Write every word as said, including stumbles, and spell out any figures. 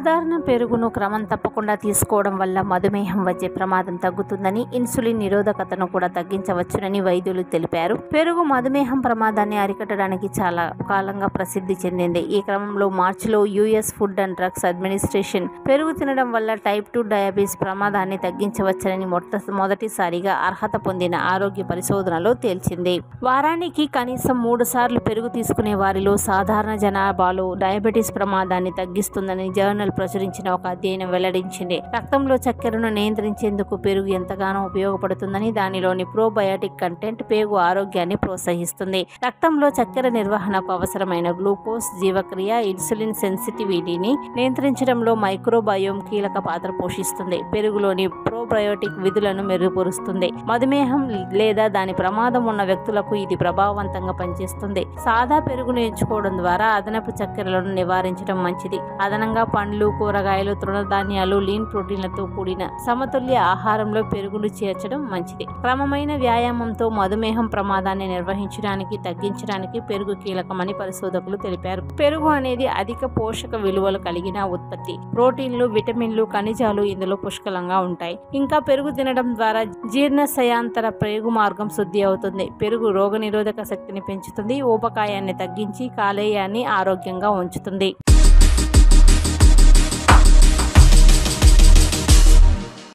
సాధారణ పెరుగును క్రమం తప్పకుండా తీసుకోవడం వల్ల మధుమేహం వచ్చే ప్రమాదం తగ్గుతుందని, ఇన్సులిన్ నిరోధకతను కూడా తగ్గించవచ్చునని వైద్యులు తెలిపారు. పెరుగు మధుమేహం ప్రమాదాన్ని అరికట్టడానికి చాలా కాలంగా ప్రసిద్ధి చెందింది. ఈ క్రమంలో మార్చిలో US food and drugs administration పెరుగు తినడం వల్ల టైప్ టూ డయాబెటీస్ ప్రమాదాన్ని తగ్గించవచ్చని మొట్ట మొదటిసారిగా అర్హత పొందిన ఆరోగ్య పరిశోధనలో తేల్చింది. వారానికి కనీసం మూడు సార్లు పెరుగు తీసుకునే వారిలో సాధారణ జనాభాలో డయాబెటీస్ ప్రమాదాన్ని తగ్గిస్తుందని జర్నల్ ప్రచురించిన ఒక అధ్యయనం వెల్లడించింది. రక్తంలో చక్కెరను నియంత్రించేందుకు పెరుగు ఎంతగానో ఉపయోగపడుతుందని, దానిలోని ప్రోబయాటిక్ కంటెంట్ పెరుగు ఆరోగ్యాన్ని ప్రోత్సహిస్తుంది. రక్తంలో చక్కెర నిర్వహణకు అవసరమైన గ్లూకోజ్, జీవక్రియ, ఇన్సులిన్ సెన్సిటివిటీని నియంత్రించడంలో మైక్రోబయోమ్ కీలక పాత్ర పోషిస్తుంది. పెరుగులోని ప్రోబయోటిక్ విధులను మెరుగుపరుస్తుంది. మధుమేహం లేదా దాని ప్రమాదం ఉన్న వ్యక్తులకు ఇది ప్రభావవంతంగా పనిచేస్తుంది. సాదా పెరుగును ఎంచుకోవడం ద్వారా అదనపు చక్కెరలను నివారించడం మంచిది. అదనంగా పండ్లు, కూరగాయలు, తృణధాన్యాలు, లీన్ ప్రోటీన్లతో కూడిన సమతుల్య ఆహారంలో పెరుగును చేర్చడం మంచిది. క్రమమైన వ్యాయామంతో మధుమేహం ప్రమాదాన్ని నిర్వహించడానికి, తగ్గించడానికి పెరుగు కీలకమని పరిశోధకులు తెలిపారు. పెరుగు అనేది అధిక పోషక విలువలు కలిగిన ఉత్పత్తి. ప్రోటీన్లు, విటమిన్లు, ఖనిజాలు ఇందులో పుష్కలంగా ఉంటాయి. ఇంకా పెరుగు తినడం ద్వారా జీర్ణశయాంతర పెరుగు మార్గం శుద్ధి అవుతుంది. పెరుగు రోగనిరోధక శక్తిని పెంచుతుంది, ఊబకాయాన్ని తగ్గించి కాలేయాన్ని ఆరోగ్యంగా ఉంచుతుంది.